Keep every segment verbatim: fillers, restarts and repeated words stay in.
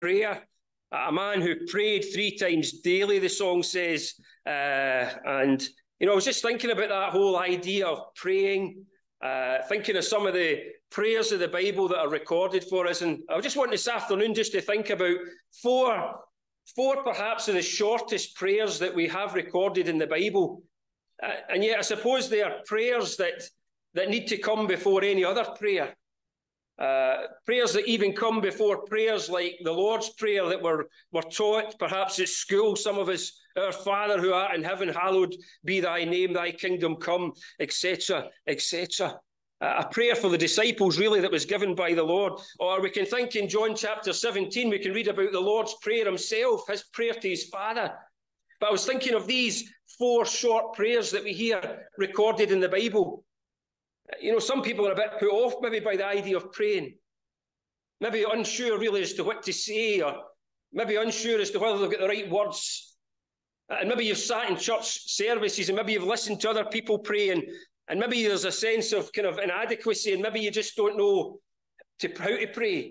prayer, a man who prayed three times daily, the song says. Uh, and, you know, I was just thinking about that whole idea of praying, uh, thinking of some of the prayers of the Bible that are recorded for us. And I just want this afternoon just to think about four, four perhaps of the shortest prayers that we have recorded in the Bible. Uh, and yet I suppose they are prayers that, that need to come before any other prayer. Uh, prayers that even come before prayers like the Lord's Prayer that were, were taught perhaps at school. Some of us, our Father who art in heaven, hallowed be thy name, thy kingdom come, et cetera, et cetera. Uh, a prayer for the disciples, really, that was given by the Lord. Or we can think in John chapter seventeen, we can read about the Lord's Prayer himself, his prayer to his Father. But I was thinking of these four short prayers that we hear recorded in the Bible. You know, some people are a bit put off maybe by the idea of praying. Maybe unsure really as to what to say, or maybe unsure as to whether they've got the right words. And maybe you've sat in church services and maybe you've listened to other people pray, and, and maybe there's a sense of kind of inadequacy, and maybe you just don't know to, how to pray.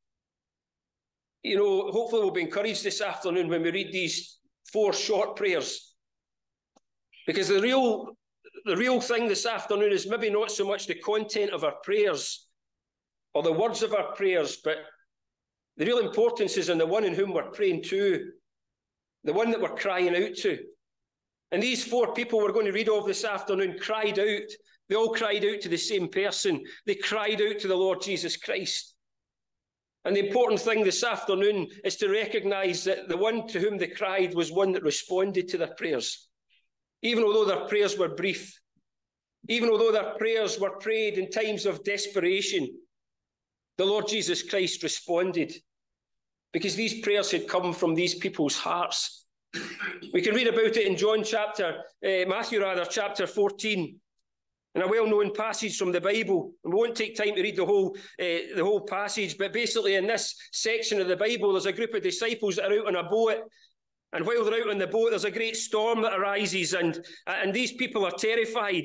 You know, hopefully we'll be encouraged this afternoon when we read these four short prayers. Because the real... The real thing this afternoon is maybe not so much the content of our prayers or the words of our prayers, but the real importance is in the one in whom we're praying to, the one that we're crying out to. And these four people we're going to read of this afternoon cried out. They all cried out to the same person. They cried out to the Lord Jesus Christ. And the important thing this afternoon is to recognize that the one to whom they cried was one that responded to their prayers. Even although their prayers were brief, even although their prayers were prayed in times of desperation, the Lord Jesus Christ responded, because these prayers had come from these people's hearts. We can read about it in John chapter, uh, Matthew rather, chapter fourteen, in a well-known passage from the Bible. And we won't take time to read the whole, uh, the whole passage, but basically in this section of the Bible, there's a group of disciples that are out on a boat. And while they're out on the boat, there's a great storm that arises, and, and these people are terrified.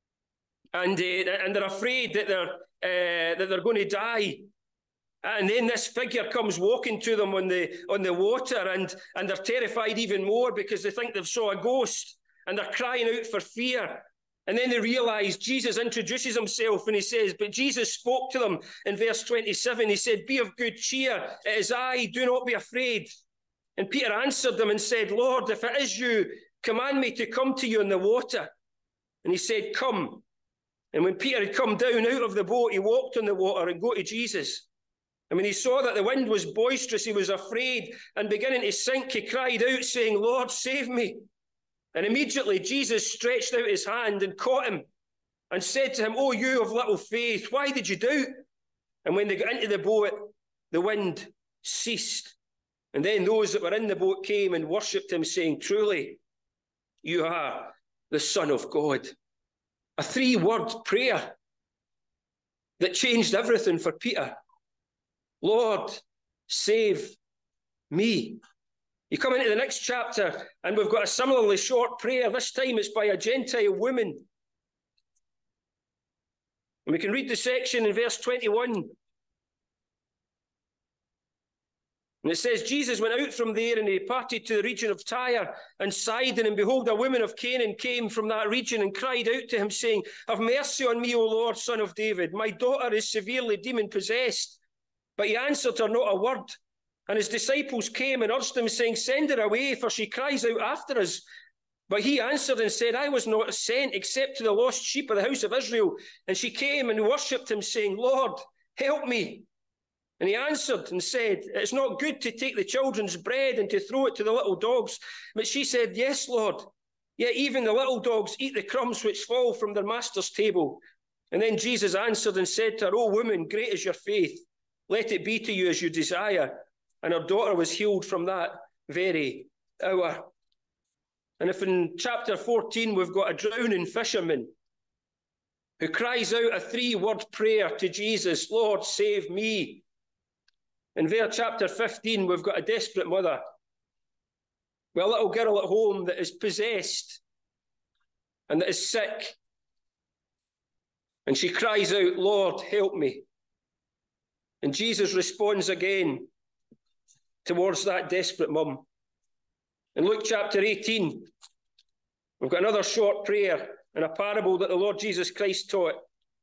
And, uh, and they're afraid that they're, uh, that they're going to die. And then this figure comes walking to them on the, on the water, and, and they're terrified even more because they think they've saw a ghost, and they're crying out for fear. And then they realize Jesus introduces himself, and he says, but Jesus spoke to them in verse twenty-seven. He said, be of good cheer, it is I, do not be afraid. And Peter answered them and said, Lord, if it is you, command me to come to you in the water. And he said, come. And when Peter had come down out of the boat, he walked on the water and go to Jesus. And when he saw that the wind was boisterous, he was afraid, and beginning to sink, he cried out, saying, Lord, save me. And immediately Jesus stretched out his hand and caught him and said to him, oh, you of little faith, why did you doubt? And when they got into the boat, the wind ceased. And then those that were in the boat came and worshipped him, saying, truly, you are the Son of God. A three-word prayer that changed everything for Peter. Lord, save me. You come into the next chapter, and we've got a similarly short prayer. This time it's by a Gentile woman. And we can read the section in verse twenty-one. And it says, Jesus went out from there and he departed to the region of Tyre and Sidon. And behold, a woman of Canaan came from that region and cried out to him, saying, have mercy on me, O Lord, Son of David. My daughter is severely demon-possessed. But he answered her not a word. And his disciples came and urged him, saying, send her away, for she cries out after us. But he answered and said, I was not sent except to the lost sheep of the house of Israel. And she came and worshipped him, saying, Lord, help me. And he answered and said, it's not good to take the children's bread and to throw it to the little dogs. But she said, yes, Lord. Yet even the little dogs eat the crumbs which fall from their master's table. And then Jesus answered and said to her, O woman, great is your faith. Let it be to you as you desire. And her daughter was healed from that very hour. And if in chapter fourteen we've got a drowning fisherman who cries out a three-word prayer to Jesus, Lord, save me. In verse chapter fifteen, we've got a desperate mother with a little girl at home that is possessed and that is sick. And she cries out, Lord, help me. And Jesus responds again towards that desperate mum. In Luke chapter eighteen, we've got another short prayer and a parable that the Lord Jesus Christ taught.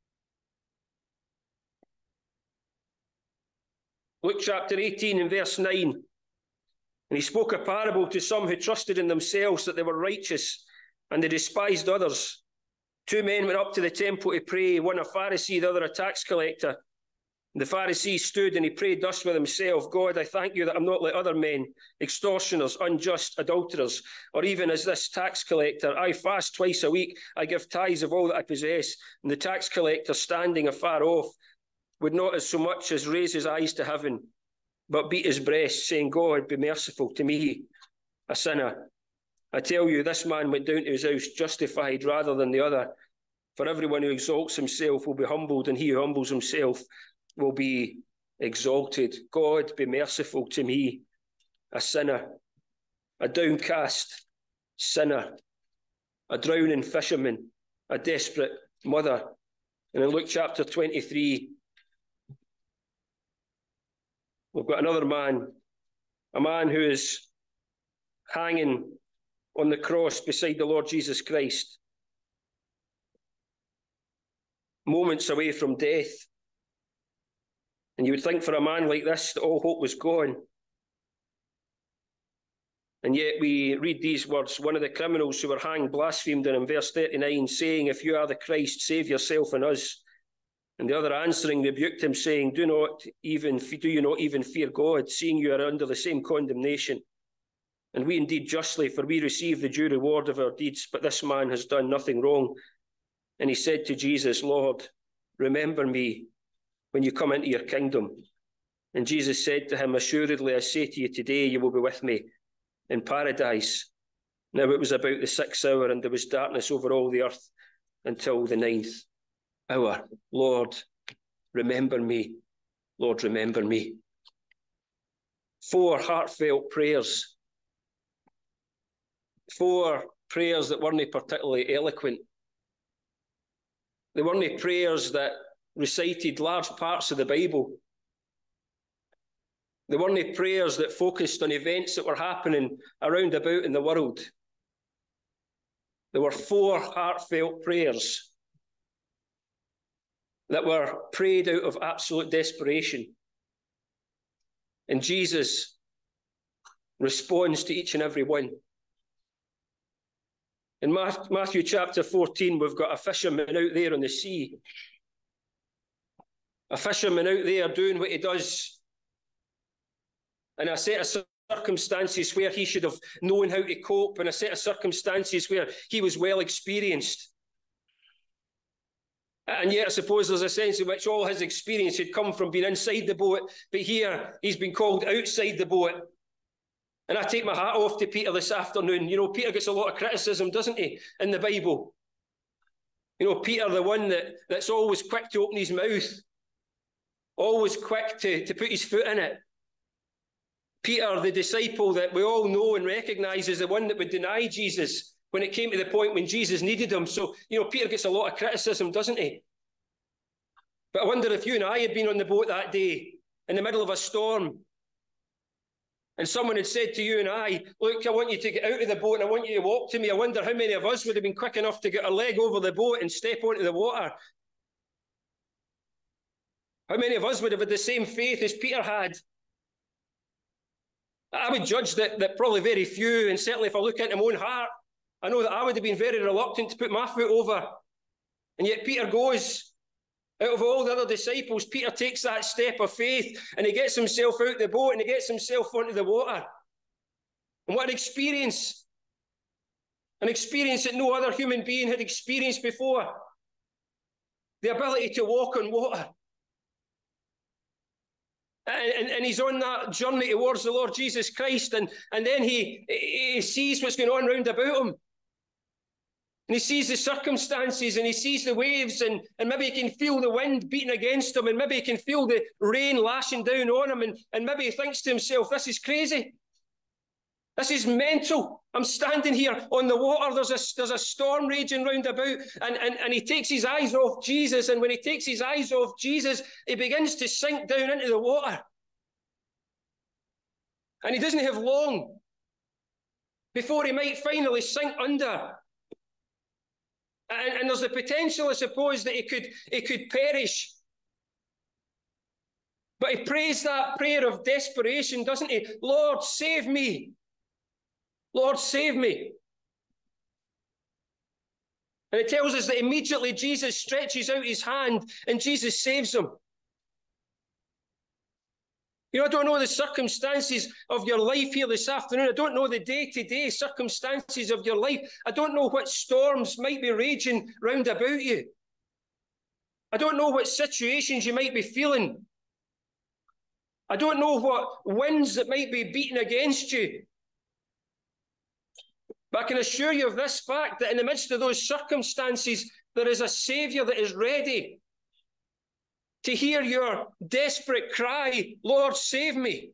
Luke chapter eighteen and verse nine. And he spoke a parable to some who trusted in themselves that they were righteous, and they despised others. Two men went up to the temple to pray, one a Pharisee, the other a tax collector. The Pharisee stood and he prayed thus with himself, God, I thank you that I'm not like other men, extortioners, unjust, adulterers, or even as this tax collector. I fast twice a week, I give tithes of all that I possess. And the tax collector, standing afar off, would not as so much as raise his eyes to heaven, but beat his breast, saying, God, be merciful to me, a sinner. I tell you, this man went down to his house justified rather than the other. For everyone who exalts himself will be humbled, and he who humbles himself will be exalted. God, be merciful to me, a sinner, a downcast sinner, a drowning fisherman, a desperate mother. And in Luke chapter twenty-three, we've got another man, a man who is hanging on the cross beside the Lord Jesus Christ, moments away from death. And you would think for a man like this that all hope was gone. And yet we read these words, one of the criminals who were hanged blasphemed him in verse thirty-nine, saying, if you are the Christ, save yourself and us. And the other answering rebuked him, saying, do not even, do you not even fear God, seeing you are under the same condemnation? And we indeed justly, for we receive the due reward of our deeds, but this man has done nothing wrong. And he said to Jesus, Lord, remember me when you come into your kingdom. And Jesus said to him, assuredly, I say to you, today you will be with me in paradise. Now it was about the sixth hour, and there was darkness over all the earth until the ninth hour. Lord, remember me. Lord, remember me. Four heartfelt prayers. Four prayers that weren't particularly eloquent. They weren't prayers that recited large parts of the Bible. They weren't prayers that focused on events that were happening around about in the world. There were four heartfelt prayers that were prayed out of absolute desperation. And Jesus responds to each and every one. In Matthew chapter fourteen, we've got a fisherman out there on the sea. A fisherman out there doing what he does in a set of circumstances where he should have known how to cope, in a set of circumstances where he was well experienced. And yet I suppose there's a sense in which all his experience had come from being inside the boat, but here he's been called outside the boat. And I take my hat off to Peter this afternoon. You know, Peter gets a lot of criticism, doesn't he, in the Bible? You know, Peter, the one that, that's always quick to open his mouth, always quick to, to put his foot in it. Peter, the disciple that we all know and recognise as the one that would deny Jesus when it came to the point when Jesus needed him. So, you know, Peter gets a lot of criticism, doesn't he? But I wonder if you and I had been on the boat that day in the middle of a storm, and someone had said to you and I, look, I want you to get out of the boat and I want you to walk to me. I wonder how many of us would have been quick enough to get our leg over the boat and step onto the water. How many of us would have had the same faith as Peter had? I would judge that, that probably very few, and certainly if I look into my own heart, I know that I would have been very reluctant to put my foot over. And yet Peter goes. Out of all the other disciples, Peter takes that step of faith and he gets himself out the boat and he gets himself onto the water. And what an experience. An experience that no other human being had experienced before. The ability to walk on water. And, and, and he's on that journey towards the Lord Jesus Christ, and, and then he, he sees what's going on round about him. And he sees the circumstances and he sees the waves, and, and maybe he can feel the wind beating against him, and maybe he can feel the rain lashing down on him, and, and maybe he thinks to himself, this is crazy. This is mental. I'm standing here on the water. There's a, there's a storm raging round about, and, and, and he takes his eyes off Jesus, and when he takes his eyes off Jesus, he begins to sink down into the water. And he doesn't have long before he might finally sink under. And, and there's the potential, I suppose, that he could, he could perish. But he prays that prayer of desperation, doesn't he? Lord, save me. Lord, save me. And it tells us that immediately Jesus stretches out his hand and Jesus saves him. You know, I don't know the circumstances of your life here this afternoon. I don't know the day-to-day circumstances of your life. I don't know what storms might be raging round about you. I don't know what situations you might be feeling. I don't know what winds that might be beating against you. But I can assure you of this fact, that in the midst of those circumstances, there is a Saviour that is ready to hear your desperate cry, Lord, save me.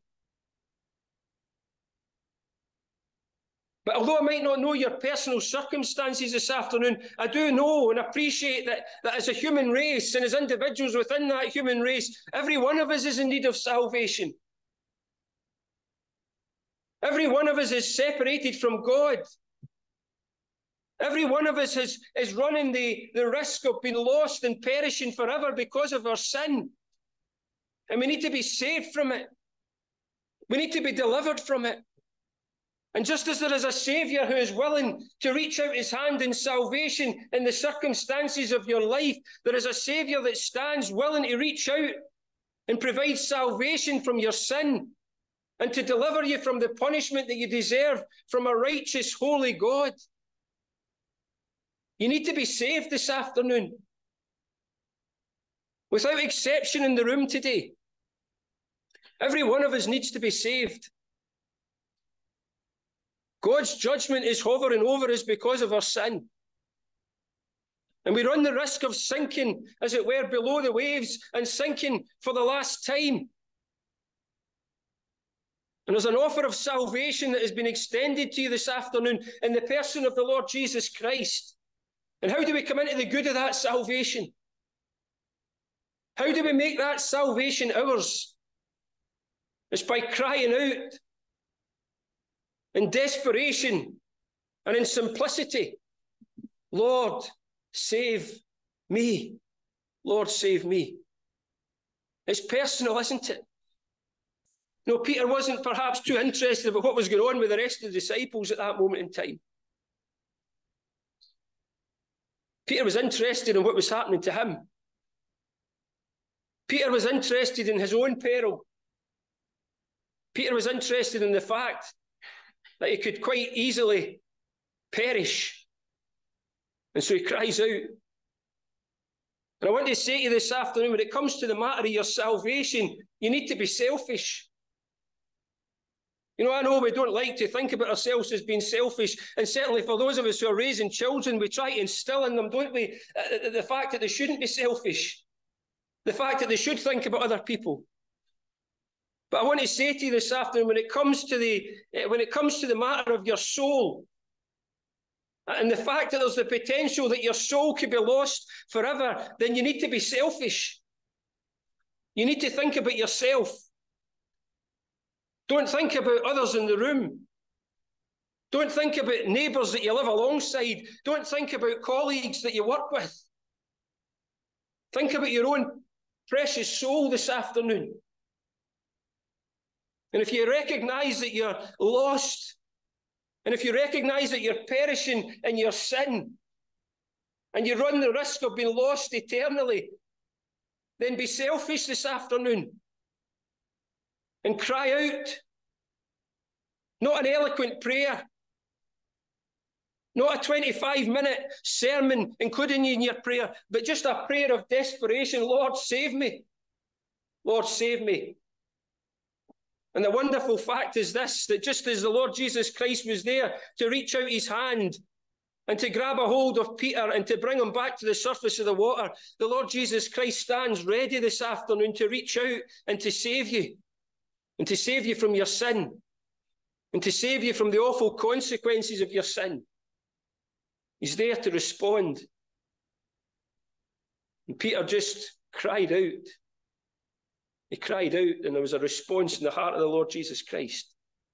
But although I might not know your personal circumstances this afternoon, I do know and appreciate that, that as a human race and as individuals within that human race, every one of us is in need of salvation. Every one of us is separated from God. Every one of us is, is running the, the risk of being lost and perishing forever because of our sin. And we need to be saved from it. We need to be delivered from it. And just as there is a Saviour who is willing to reach out his hand in salvation in the circumstances of your life, there is a Saviour that stands willing to reach out and provide salvation from your sin and to deliver you from the punishment that you deserve from a righteous, holy God. You need to be saved this afternoon. Without exception in the room today, every one of us needs to be saved. God's judgment is hovering over us because of our sin. And we run the risk of sinking, as it were, below the waves and sinking for the last time. And there's an offer of salvation that has been extended to you this afternoon in the person of the Lord Jesus Christ. And how do we come into the good of that salvation? How do we make that salvation ours? It's by crying out in desperation and in simplicity, Lord, save me. Lord, save me. It's personal, isn't it? No, Peter wasn't perhaps too interested about what was going on with the rest of the disciples at that moment in time. Peter was interested in what was happening to him. Peter was interested in his own peril. Peter was interested in the fact that he could quite easily perish. And so he cries out. And I want to say to you this afternoon, when it comes to the matter of your salvation, you need to be selfish. You know, I know we don't like to think about ourselves as being selfish, and certainly for those of us who are raising children, we try to instill in them, don't we, uh, the fact that they shouldn't be selfish, the fact that they should think about other people. But I want to say to you this afternoon, when it comes to the uh, when it comes to the matter of your soul, and the fact that there's the potential that your soul could be lost forever, then you need to be selfish. You need to think about yourself. Don't think about others in the room. Don't think about neighbours that you live alongside. Don't think about colleagues that you work with. Think about your own precious soul this afternoon. And if you recognise that you're lost, and if you recognise that you're perishing in your sin, and you run the risk of being lost eternally, then be selfish this afternoon. And cry out. Not an eloquent prayer. Not a twenty-five minute sermon including you in your prayer, but just a prayer of desperation. Lord, save me. Lord, save me. And the wonderful fact is this, that just as the Lord Jesus Christ was there to reach out his hand and to grab a hold of Peter and to bring him back to the surface of the water, the Lord Jesus Christ stands ready this afternoon to reach out and to save you. And to save you from your sin. And to save you from the awful consequences of your sin. He's there to respond. And Peter just cried out. He cried out, and there was a response in the heart of the Lord Jesus Christ.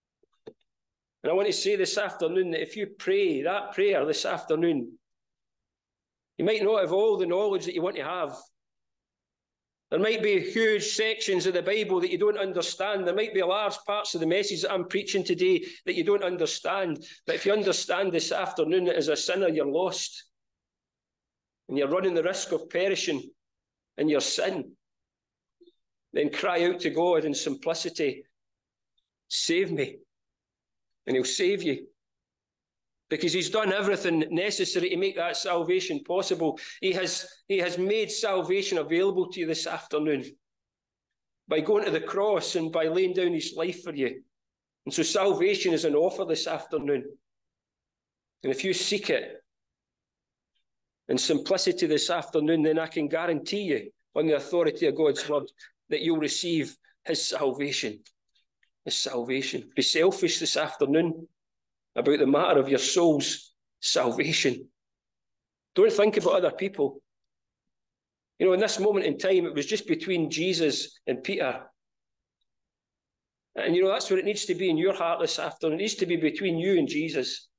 And I want to say this afternoon that if you pray that prayer this afternoon, you might not have all the knowledge that you want to have. There might be huge sections of the Bible that you don't understand. There might be large parts of the message that I'm preaching today that you don't understand. But if you understand this afternoon that as a sinner you're lost and you're running the risk of perishing in your sin, then cry out to God in simplicity, save me, and he'll save you. Because he's done everything necessary to make that salvation possible. He has, he has made salvation available to you this afternoon by going to the cross and by laying down his life for you. And so salvation is an offer this afternoon. And if you seek it in simplicity this afternoon, then I can guarantee you, on the authority of God's word, that you'll receive his salvation. His salvation. Be selfish this afternoon about the matter of your soul's salvation. Don't think about other people. You know, in this moment in time, it was just between Jesus and Peter. And, you know, that's what it needs to be in your heart this afternoon. It needs to be between you and Jesus.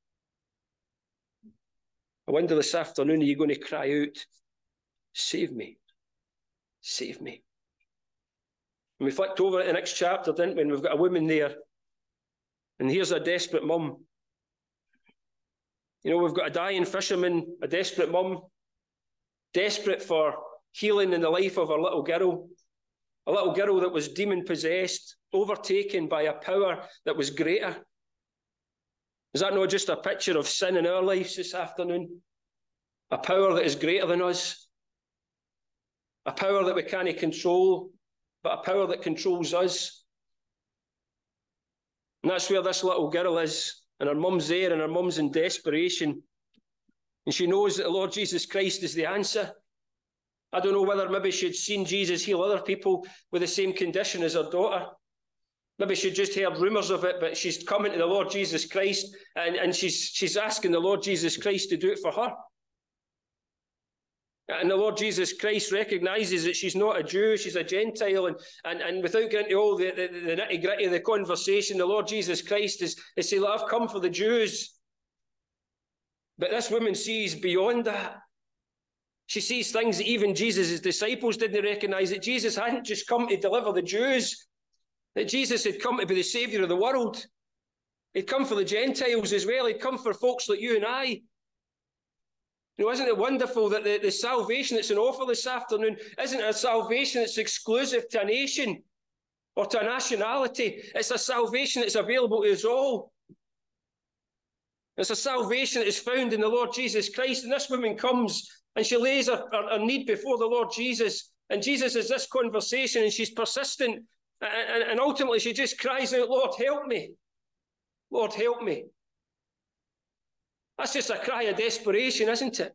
I wonder this afternoon, are you going to cry out, save me, save me? And we flicked over at the next chapter, didn't we? And we've got a woman there. And here's a desperate mum. You know, we've got a dying fisherman, a desperate mum, desperate for healing in the life of her little girl, a little girl that was demon-possessed, overtaken by a power that was greater. Is that not just a picture of sin in our lives this afternoon? A power that is greater than us, a power that we can't control, but a power that controls us. And that's where this little girl is. And her mum's there, and her mum's in desperation. And she knows that the Lord Jesus Christ is the answer. I don't know whether maybe she'd seen Jesus heal other people with the same condition as her daughter. Maybe she'd just heard rumours of it, but she's coming to the Lord Jesus Christ, and, and she's, she's asking the Lord Jesus Christ to do it for her. And the Lord Jesus Christ recognises that she's not a Jew, she's a Gentile. And, and, and without getting into all the, the, the nitty-gritty of the conversation, the Lord Jesus Christ is, is saying, I've come for the Jews. But this woman sees beyond that. She sees things that even Jesus' disciples didn't recognise, that Jesus hadn't just come to deliver the Jews, that Jesus had come to be the Saviour of the world. He'd come for the Gentiles as well. He'd come for folks like you and I. You know, isn't it wonderful that the, the salvation that's on offer this afternoon isn't a salvation that's exclusive to a nation or to a nationality? It's a salvation that's available to us all. It's a salvation that is found in the Lord Jesus Christ. And this woman comes and she lays her, her, her need before the Lord Jesus. And Jesus has this conversation and she's persistent. And, and ultimately she just cries out, Lord, help me. Lord, help me. That's just a cry of desperation, isn't it?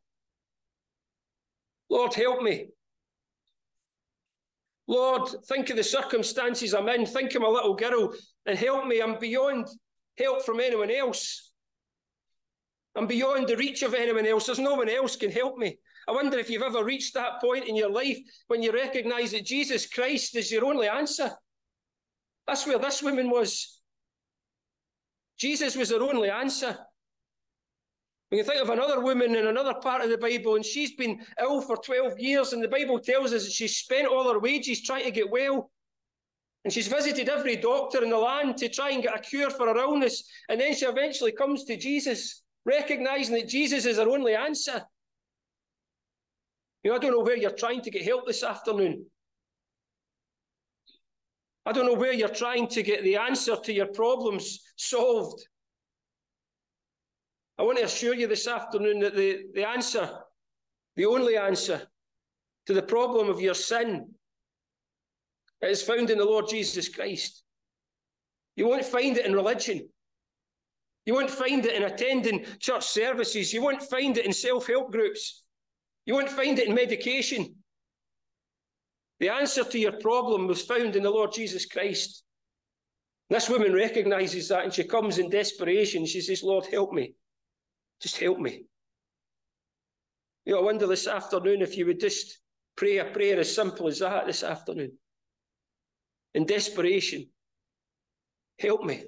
Lord, help me. Lord, think of the circumstances I'm in. Think of my little girl and help me. I'm beyond help from anyone else. I'm beyond the reach of anyone else. There's no one else can help me. I wonder if you've ever reached that point in your life when you recognise that Jesus Christ is your only answer. That's where this woman was. Jesus was her only answer. We can think of another woman in another part of the Bible, and she's been ill for twelve years, and the Bible tells us that she's spent all her wages trying to get well. And she's visited every doctor in the land to try and get a cure for her illness. And then she eventually comes to Jesus, recognising that Jesus is her only answer. You know, I don't know where you're trying to get help this afternoon. I don't know where you're trying to get the answer to your problems solved. I want to assure you this afternoon that the, the answer, the only answer to the problem of your sin is found in the Lord Jesus Christ. You won't find it in religion. You won't find it in attending church services. You won't find it in self-help groups. You won't find it in medication. The answer to your problem was found in the Lord Jesus Christ. This woman recognises that and she comes in desperation. She says, Lord, help me. Just help me. You know, I wonder this afternoon if you would just pray a prayer as simple as that this afternoon. In desperation. Help me.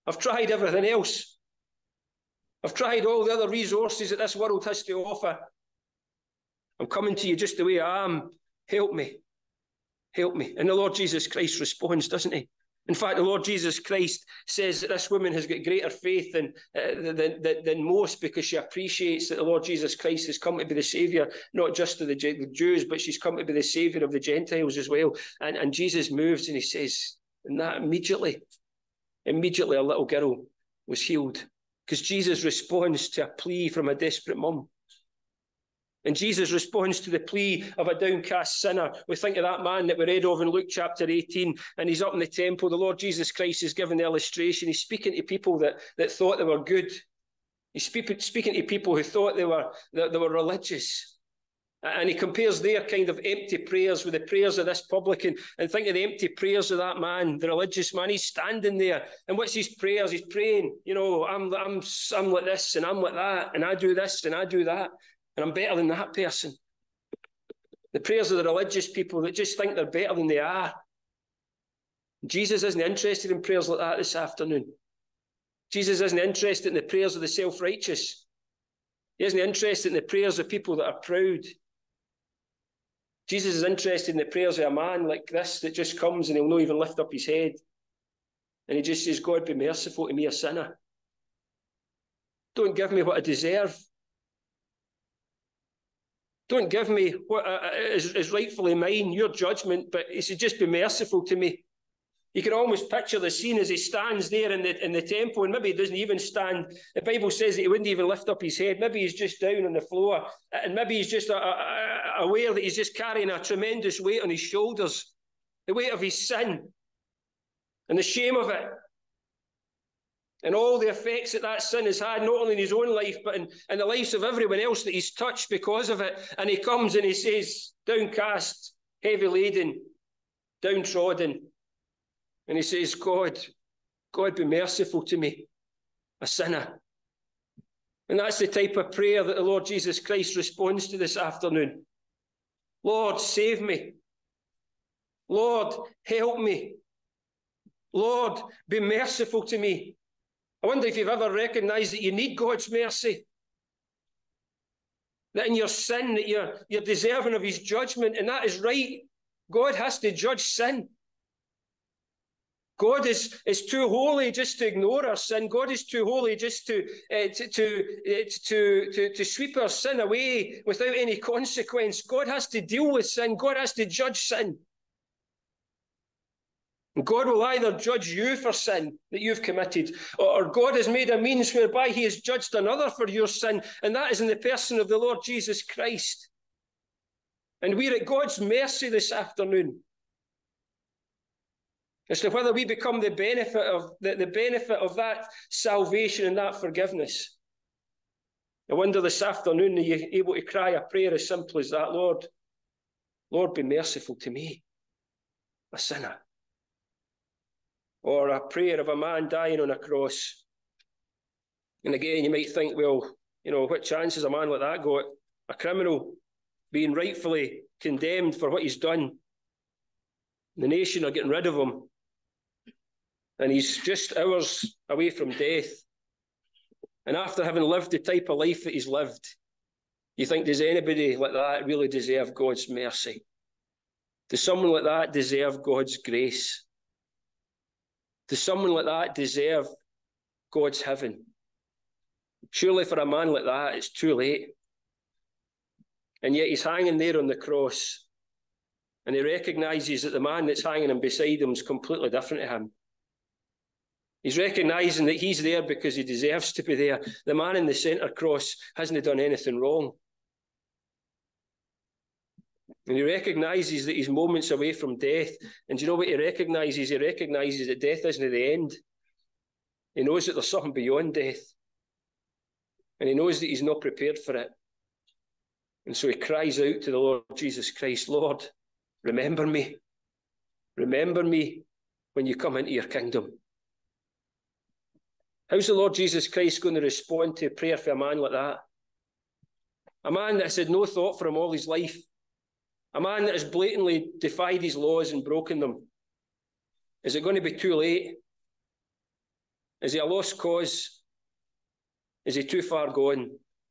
I've tried everything else. I've tried all the other resources that this world has to offer. I'm coming to you just the way I am. Help me. Help me. And the Lord Jesus Christ responds, doesn't he? In fact, the Lord Jesus Christ says that this woman has got greater faith than, uh, than, than, than most, because she appreciates that the Lord Jesus Christ has come to be the Saviour, not just of the Jews, but she's come to be the Saviour of the Gentiles as well. And, and Jesus moves and he says, and that immediately, immediately a little girl was healed, because Jesus responds to a plea from a desperate mum. And Jesus responds to the plea of a downcast sinner. We think of that man that we read of in Luke chapter eighteen, and he's up in the temple. The Lord Jesus Christ is giving the illustration. He's speaking to people that, that thought they were good. He's speak, speaking to people who thought they were, that they were religious. And he compares their kind of empty prayers with the prayers of this publican. And think of the empty prayers of that man, the religious man. He's standing there. And what's his prayers? He's praying, you know, I'm, I'm, I'm like this and I'm like that, and I do this and I do that. And I'm better than that person. The prayers of the religious people that just think they're better than they are. Jesus isn't interested in prayers like that this afternoon. Jesus isn't interested in the prayers of the self-righteous. He isn't interested in the prayers of people that are proud. Jesus is interested in the prayers of a man like this that just comes and he'll not even lift up his head. And he just says, God, be merciful to me, a sinner. Don't give me what I deserve. Don't give me what is, is rightfully mine, your judgment, but he said, just be merciful to me. You can almost picture the scene as he stands there in the, in the temple, and maybe he doesn't even stand. The Bible says that he wouldn't even lift up his head. Maybe he's just down on the floor, and maybe he's just a, a, aware that he's just carrying a tremendous weight on his shoulders, the weight of his sin and the shame of it. And all the effects that that sin has had, not only in his own life, but in, in the lives of everyone else that he's touched because of it. And he comes and he says, downcast, heavy laden, downtrodden. And he says, God, God be merciful to me, a sinner. And that's the type of prayer that the Lord Jesus Christ responds to this afternoon. Lord, save me. Lord, help me. Lord, be merciful to me. I wonder if you've ever recognised that you need God's mercy. That in your sin, that you're, you're deserving of his judgment, and that is right. God has to judge sin. God is, is too holy just to ignore our sin. God is too holy just to, uh, to, to, uh, to, to, to sweep our sin away without any consequence. God has to deal with sin. God has to judge sin. God will either judge you for sin that you've committed, or God has made a means whereby he has judged another for your sin, and that is in the person of the Lord Jesus Christ. And we're at God's mercy this afternoon as to whether we become the benefit of the, the benefit of that salvation and that forgiveness. I wonder this afternoon, are you able to cry a prayer as simple as that? Lord, Lord, be merciful to me, a sinner. Or a prayer of a man dying on a cross. And again, you might think, well, you know, what chance has a man like that got? A criminal being rightfully condemned for what he's done. The nation are getting rid of him. And he's just hours away from death. And after having lived the type of life that he's lived, you think, does anybody like that really deserve God's mercy? Does someone like that deserve God's grace? Does someone like that deserve God's heaven? Surely for a man like that, it's too late. And yet he's hanging there on the cross, and he recognises that the man that's hanging him beside him is completely different to him. He's recognising that he's there because he deserves to be there. The man in the centre cross hasn't done anything wrong. And he recognises that he's moments away from death. And do you know what he recognises? He recognises that death isn't the end. He knows that there's something beyond death. And he knows that he's not prepared for it. And so he cries out to the Lord Jesus Christ, Lord, remember me. Remember me when you come into your kingdom. How's the Lord Jesus Christ going to respond to a prayer for a man like that? A man that's had no thought for him all his life. A man that has blatantly defied his laws and broken them. Is it going to be too late? Is he a lost cause? Is he too far gone?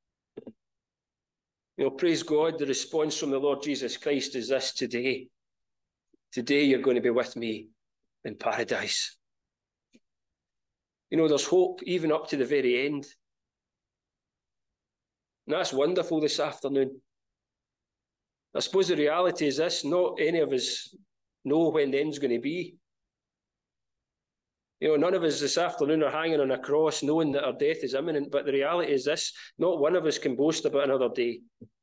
You know, praise God, the response from the Lord Jesus Christ is this today. Today you're going to be with me in paradise. You know, there's hope even up to the very end. And that's wonderful this afternoon. I suppose the reality is this, not any of us know when the end's going to be. You know, none of us this afternoon are hanging on a cross knowing that our death is imminent, but the reality is this, not one of us can boast about another day.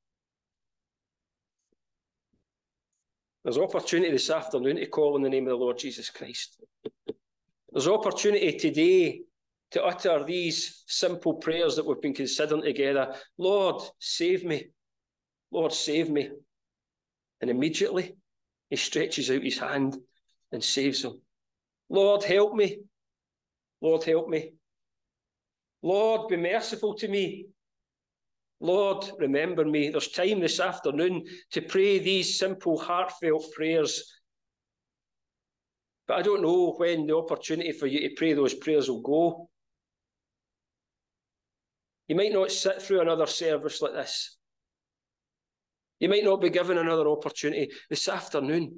There's opportunity this afternoon to call on the name of the Lord Jesus Christ. There's opportunity today to utter these simple prayers that we've been considering together. Lord, save me. Lord, save me. And immediately he stretches out his hand and saves him. Lord, help me. Lord, help me. Lord, be merciful to me. Lord, remember me. There's time this afternoon to pray these simple, heartfelt prayers. But I don't know when the opportunity for you to pray those prayers will go. You might not sit through another service like this. You might not be given another opportunity this afternoon.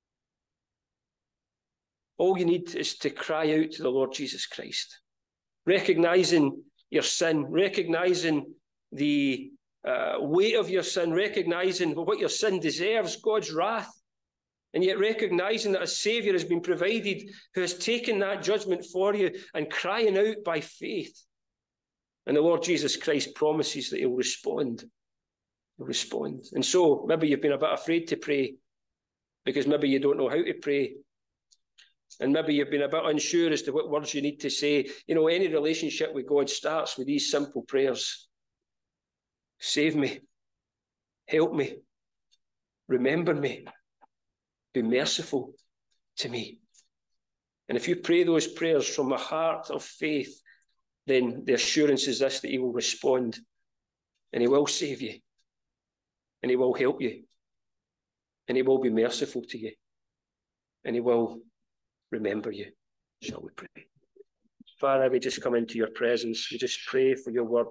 All you need is to cry out to the Lord Jesus Christ, recognising your sin, recognising the uh, weight of your sin, recognising what your sin deserves, God's wrath, and yet recognising that a Saviour has been provided who has taken that judgment for you, and crying out by faith. And the Lord Jesus Christ promises that he'll respond. He'll respond. And so maybe you've been a bit afraid to pray because maybe you don't know how to pray. And maybe you've been a bit unsure as to what words you need to say. You know, any relationship with God starts with these simple prayers. Save me. Help me. Remember me. Be merciful to me. And if you pray those prayers from a heart of faith, then the assurance is this, that he will respond and he will save you and he will help you and he will be merciful to you and he will remember you. Shall we pray? Father, we just come into your presence. We just pray for your word.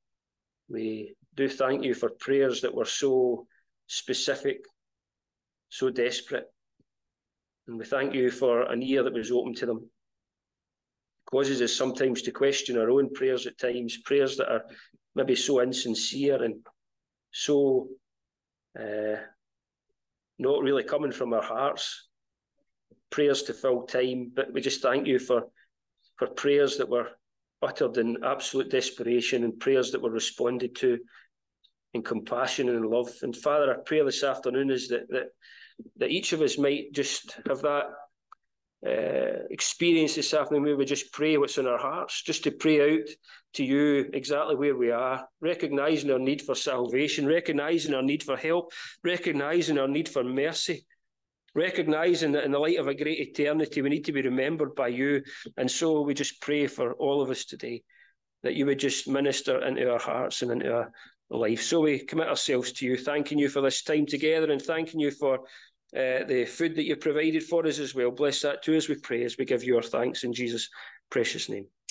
We do thank you for prayers that were so specific, so desperate. And we thank you for an ear that was open to them. It causes us sometimes to question our own prayers at times, prayers that are maybe so insincere and so uh, not really coming from our hearts. Prayers to fill time, but we just thank you for, for prayers that were uttered in absolute desperation and prayers that were responded to in compassion and in love. And Father, our prayer this afternoon is that that, that each of us might just have that uh, experience this afternoon where we just pray what's in our hearts, just to pray out to you exactly where we are, recognising our need for salvation, recognising our need for help, recognising our need for mercy, recognising that in the light of a great eternity, we need to be remembered by you. And so we just pray for all of us today, that you would just minister into our hearts and into our life. So we commit ourselves to you, thanking you for this time together and thanking you for uh, the food that you provided for us as well. Bless that too as we pray, as we give you our thanks in Jesus' precious name.